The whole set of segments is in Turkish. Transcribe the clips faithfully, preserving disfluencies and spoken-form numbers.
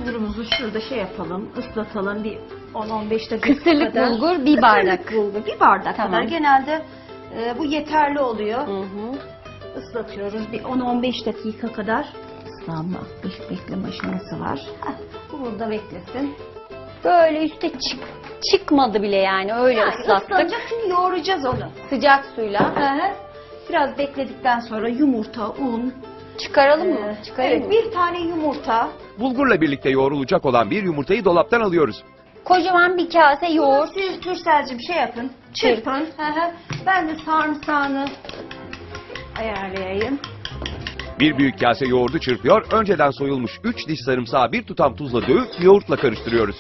bulgurumuzu şurada şey yapalım, ıslatalım bir on on beş dakika Kısırlık kadar. bulgur bir bardak. Kısırlık bulgur bir bardak Tamam. kadar. Genelde e, bu yeterli oluyor. Hı hı. Islatıyoruz bir on on beş dakika kadar. Islanma, bekleme aşaması var. Heh, bu burada beklesin. Böyle üstte çık, çıkmadı bile yani öyle Yani ıslattık. ıslanacak çünkü yoğuracağız onu. Sıcak suyla. Hı hı. Biraz bekledikten sonra yumurta, un. Çıkaralım mı? e, Çıkarayım evet, mı? bir tane yumurta. Bulgurla birlikte yoğrulacak olan bir yumurtayı dolaptan alıyoruz. Kocaman bir kase yoğurt. Siz Tursel'cim şey yapın, çırpın. Hı hı. Ben de sarımsağını ayarlayayım. Bir büyük kase yoğurdu çırpıyor, önceden soyulmuş üç diş sarımsağı bir tutam tuzla dövüp yoğurtla karıştırıyoruz.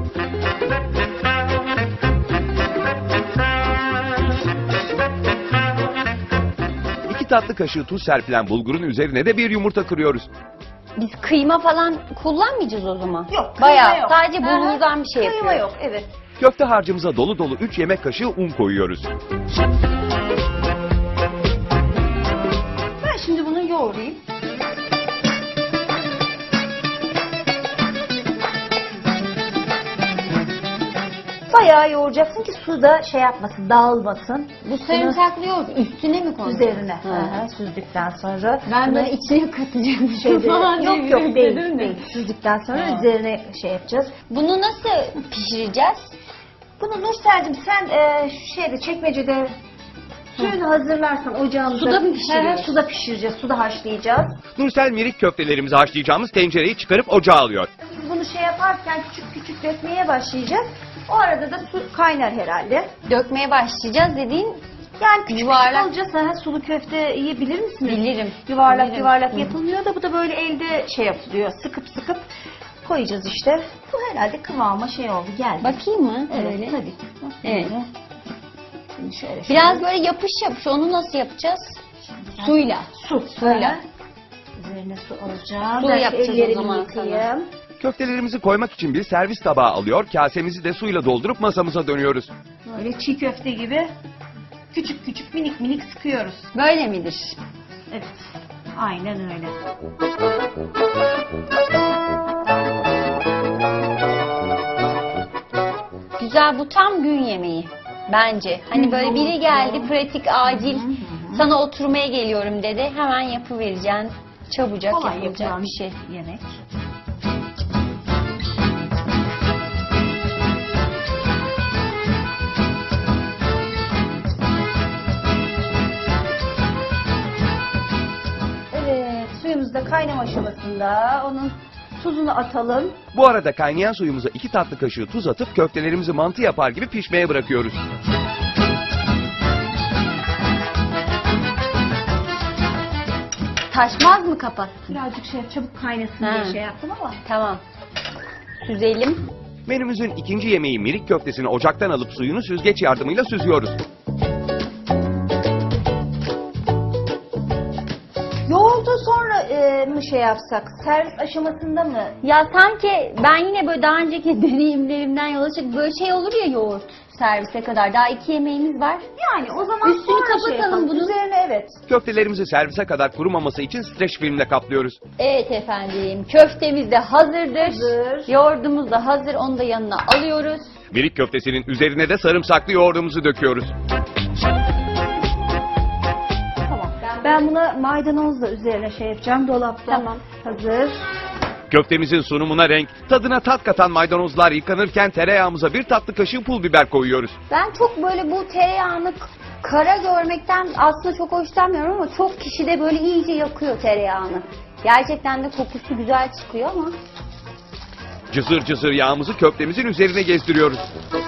İki tatlı kaşığı tuz serpilen bulgurun üzerine de bir yumurta kırıyoruz. Biz kıyma falan kullanmayacağız o zaman. Yok, kıyma Bayağı yok. sadece Hı hı. bulgurdan bir şey Kıyma yapıyoruz. yok, evet. Köfte harcımıza dolu dolu üç yemek kaşığı un koyuyoruz. Ben şimdi bunu yoğurayım. Bayağı yoğuracaksın ki su da şey yapmasın, dağılmasın. Bu sarımsaklı yoğurt üstüne mi konacak? Üzerine Hı. hı hı, süzdükten sonra. Ben bunu böyle içine katacağım şeyde, falan diye yok yok bir değil, dedim de. değil. Süzdükten sonra Ha. üzerine şey yapacağız. Bunu nasıl pişireceğiz? Bunu Nursel'cim sen e, şu şeyde çekmecede suyunu hazırlarsan ocağımıza. Suda mı pişiriyoruz? Hı hı, Suda pişireceğiz, suda haşlayacağız. Nursel mirik köftelerimizi haşlayacağımız tencereyi çıkarıp ocağa alıyor. Biz bunu şey yaparken küçük küçük dökmeye başlayacağız. O arada da su kaynar herhalde. Dökmeye başlayacağız dediğin Yani küçük Yuvarlak. küçük olacağız. Ha, sulu köfte yiyebilir misiniz? bilirim. Yuvarlak Bilirim. yuvarlak Hı. yapılmıyor da bu da böyle elde şey yapılıyor. Sıkıp sıkıp koyacağız işte. Bu herhalde kıvama şey oldu, geldi. Bakayım mı? Evet, Öyle. tabii. Evet. Şimdi şöyle şöyle. Biraz böyle yapış yapış. Onu nasıl yapacağız? Suyla. su. Suyla. Ha. Üzerine su alacağım. Su Ben şu yapacağız o ellerimi zaman yıkayayım. Köftelerimizi koymak için bir servis tabağı alıyor, kasemizi de suyla doldurup masamıza dönüyoruz. Böyle çiğ köfte gibi küçük küçük minik minik sıkıyoruz. Böyle midir? Evet. Aynen öyle. Güzel, bu tam gün yemeği bence. Hani böyle biri geldi pratik acil sana oturmaya geliyorum dedi. Hemen yapıvereceksin. Çabucak Kolay yapılacak yapılan bir şey. yemek. Evet, suyumuz da kaynama aşamasında. Onun tuzunu atalım. Bu arada kaynayan suyumuza iki tatlı kaşığı tuz atıp köftelerimizi mantı yapar gibi pişmeye bırakıyoruz. Taşmaz mı kapatsın? Birazcık şey çabuk kaynasın Ha. diye şey yaptım ama. Tamam. Süzelim. Menümüzün ikinci yemeği mirik köftesini ocaktan alıp suyunu süzgeç yardımıyla süzüyoruz. Yoğurdu sonra e, mı şey yapsak? Servis aşamasında mı? Ya sanki ben yine böyle daha önceki deneyimlerimden yola çıkıp böyle şey olur ya yoğurt servise kadar. Daha iki yemeğimiz var. Yani o zaman Üstünü sonra kapatalım şey yapalım. bunun. Üzerine evet. Köftelerimizi servise kadar kurumaması için streç filmle kaplıyoruz. Evet efendim. Köftemiz de hazırdır. Hazır. Yoğurdumuz da hazır. Onu da yanına alıyoruz. Mirik köftesinin üzerine de sarımsaklı yoğurdumuzu döküyoruz. Tamam. Ben buna maydanozla üzerine şey yapacağım. Dolapta Tamam. hazır. Köftemizin sunumuna renk, tadına tat katan maydanozlar yıkanırken tereyağımıza bir tatlı kaşığı pul biber koyuyoruz. Ben çok böyle bu tereyağını k- kara görmekten aslında çok hoşlanmıyorum ama çok kişi de böyle iyice yakıyor tereyağını. Gerçekten de kokusu güzel çıkıyor ama. Cızır cızır yağımızı köftemizin üzerine gezdiriyoruz.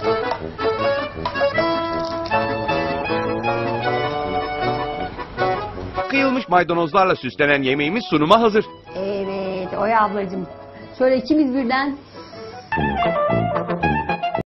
Kıyılmış maydanozlarla süslenen yemeğimiz sunuma hazır. Evet Oya ablacığım. Şöyle ikimiz birden